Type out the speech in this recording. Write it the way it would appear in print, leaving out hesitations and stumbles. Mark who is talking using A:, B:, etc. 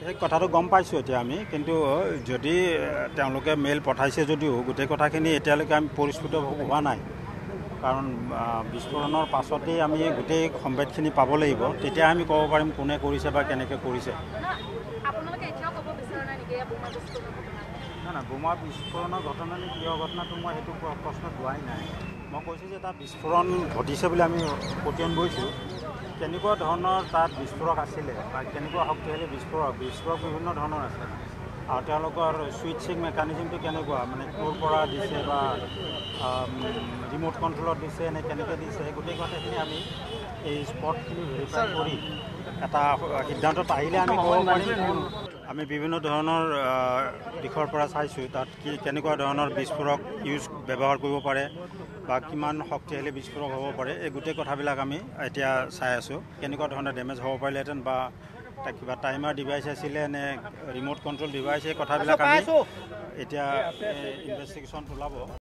A: এই কথাটো গম পাইছোঁ এতিয়া আমি, কিন্তু যদি তেওঁলোকে মেইল পঠাইছে যদিও গোটেই কথাখিনি এতিয়ালৈকে আমি পৰিস্ফুট হোৱা নাই। কাৰণ বিস্ফোৰণৰ পাছতেই আমি গোটেই সম্বাদখিনি পাব লাগিব, তেতিয়া আমি ক'ব পাৰিম কোনে কৰিছে বা কেনেকৈ কৰিছে। নাই বোমা বিস্ফোৰণৰ ঘটনা নে কিয় ঘটনাটো মই সেইটো প্ৰশ্ন পোৱাই নাই। মই কৈছোঁ যে তাত বিস্ফোৰণ ঘটিছে বুলি আমি পতিয়ন গৈছোঁ। কেনেকুৱা ধৰণৰ তাত বিস্ফোৰক আছিলে বা কেনেকুৱা শক্তিশালী বিস্ফোৰক বিভিন্ন ধৰণৰ আছে, আৰু তেওঁলোকৰ ছুইচিং মেকানিজমটো কেনেকুৱা, মানে ক'ৰ পৰা দিছে বা ৰিম'ট কণ্ট্ৰলত দিছে নে কেনেকৈ দিছে, গোটেই কথাখিনি আমি এই স্পটখিনি ভেৰিফাই কৰি এটা সিদ্ধান্তত আহিলে আমি ক'ব পাৰিম। আমি বিভিন্ন ধৰণৰ দিশৰ পৰা চাইছোঁ তাত কেনেকুৱা ধৰণৰ বিস্ফোৰক ব্যৱহাৰ কৰিব পাৰে বা কিমান শক্তিশালী বিস্ফোৰক হ'ব পাৰে, এই গোটেই কথাবিলাক আমি এতিয়া চাই আছোঁ। কেনেকুৱা ধৰণৰ ডেমেজ হ'ব পাৰিলেহেঁতেন বা কিবা টাইমাৰ ডিভাইচ আছিলে নে ৰিম'ট কণ্ট্ৰল ডিভাইচ, এই কথাবিলাক আমি এতিয়া ইনভেষ্টিগেশ্যন ওলাব।